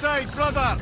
side, brother!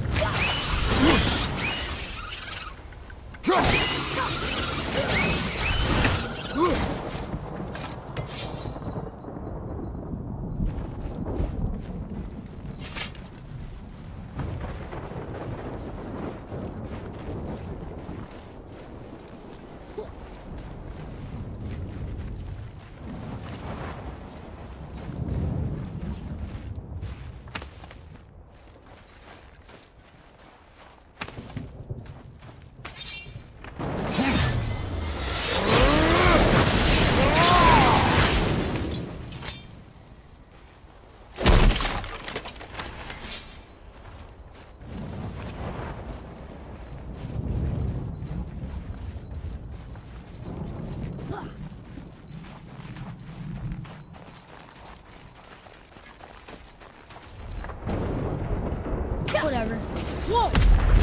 Whatever. Whoa!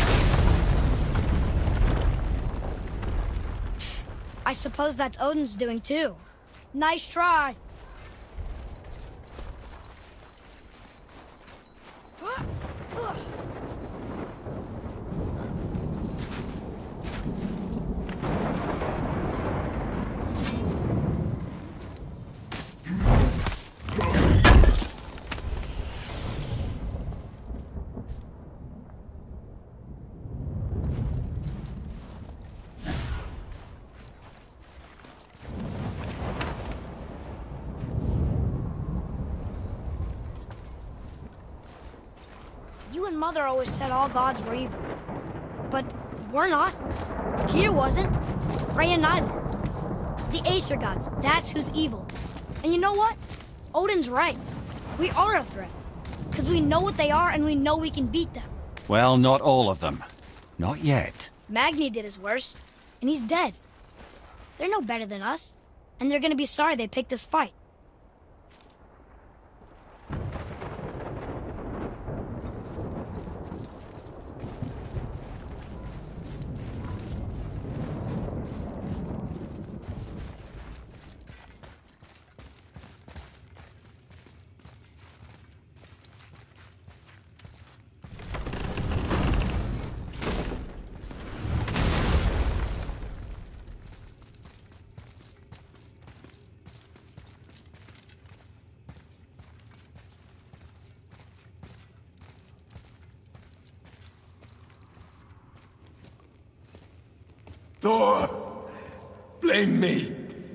I suppose that's Odin's doing too. Nice try. You and Mother always said all gods were evil. But we're not. Tyr wasn't. Freya neither. The Aesir gods, that's who's evil. And you know what? Odin's right. We are a threat. Because we know what they are and we know we can beat them. Well, not all of them. Not yet. Magni did his worst, and he's dead. They're no better than us. And they're gonna be sorry they picked this fight. Thor, blame me.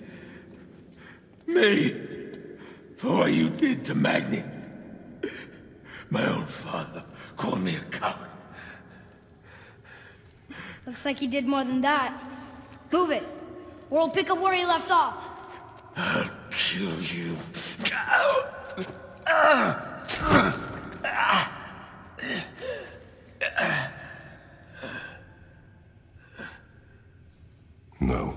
Me, for what you did to Magni. My own father called me a coward. Looks like he did more than that. Move it, or we'll pick up where he left off. I'll kill you. No.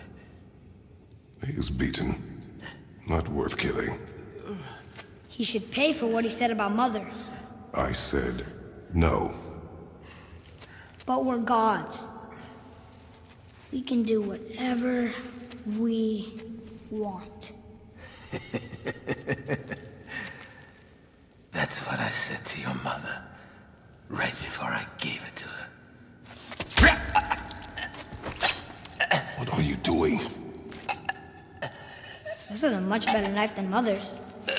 He is beaten. Not worth killing. He should pay for what he said about Mother. I said no. But we're gods. We can do whatever we want. That's what I said to your mother, right before I gave it to her. What are you doing? This is a much better knife than Mother's.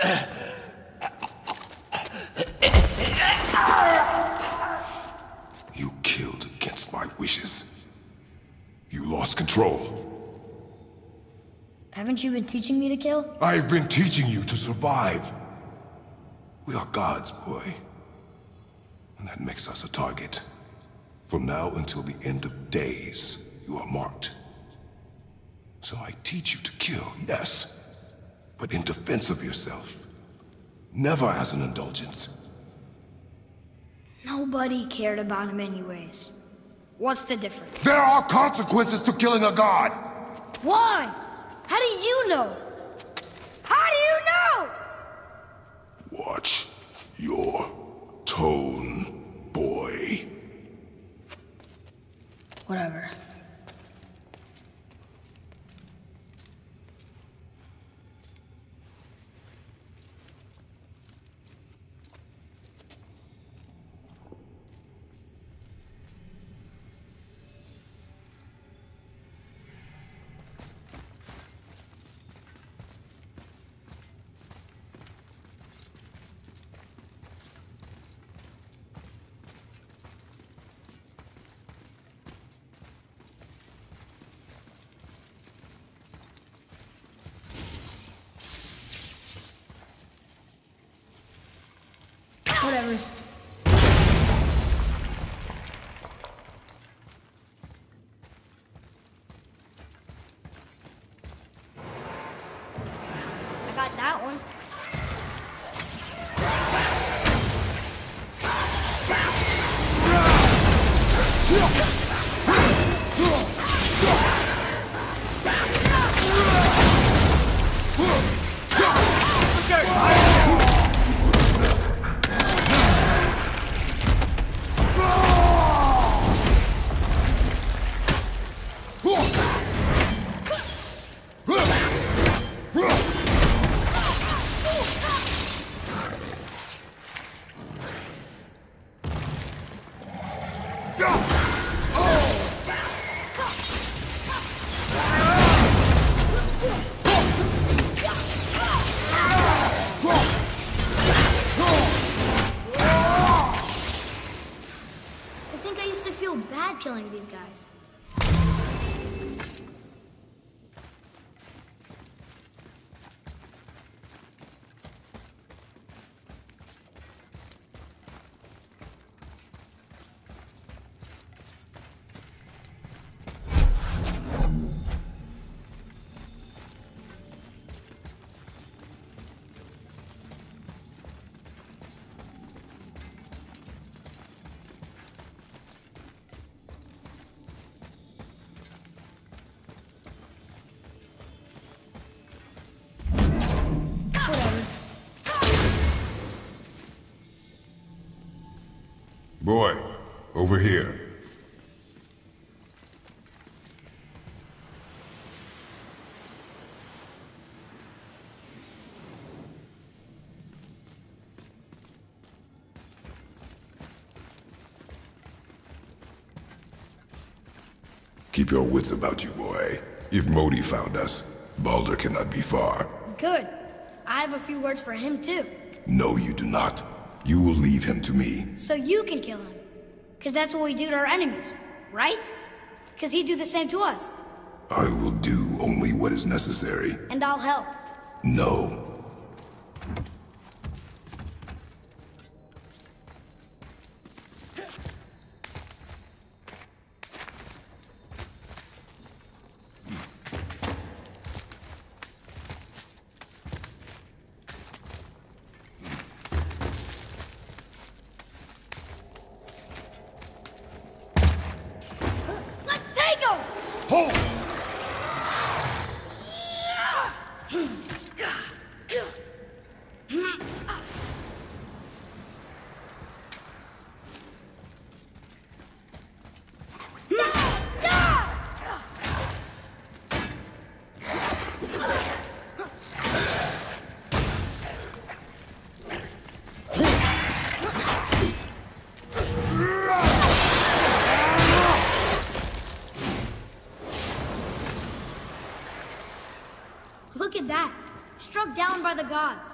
You killed against my wishes. You lost control. Haven't you been teaching me to kill? I've been teaching you to survive. We are gods, boy. And that makes us a target. From now until the end of days, you are marked. So I teach you to kill, yes. But in defense of yourself. Never as an indulgence. Nobody cared about him anyways. What's the difference? There are consequences to killing a god! Why? How do you know? How do you know? Watch your tone, boy. Whatever. I used to feel bad killing these guys. Boy, over here. Keep your wits about you, boy. If Modi found us, Baldur cannot be far. Good. I have a few words for him, too. No, you do not. You will leave him to me. So you can kill him. Because that's what we do to our enemies, right? Because he'd do the same to us. I will do only what is necessary. And I'll help. No. Look at that. Struck down by the gods.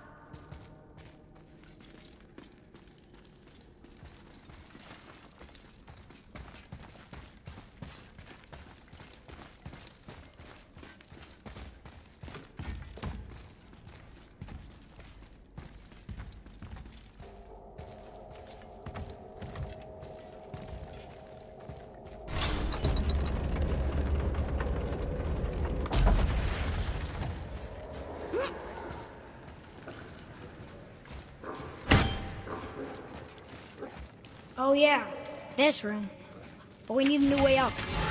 Oh yeah, this room. But we need a new way up.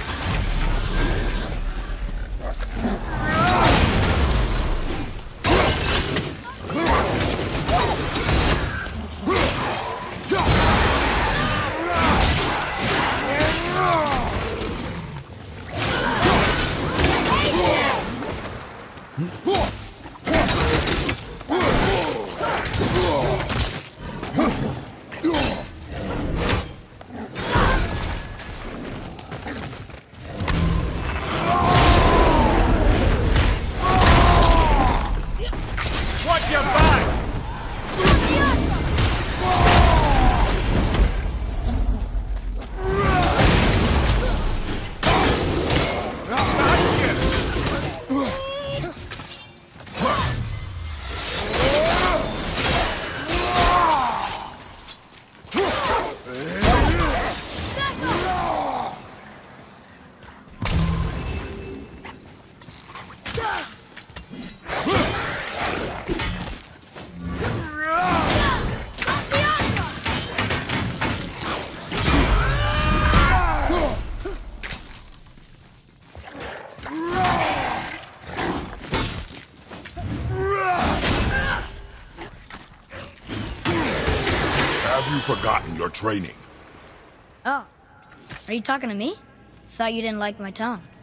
Have you forgotten your training? Oh, are you talking to me? Thought you didn't like my tongue.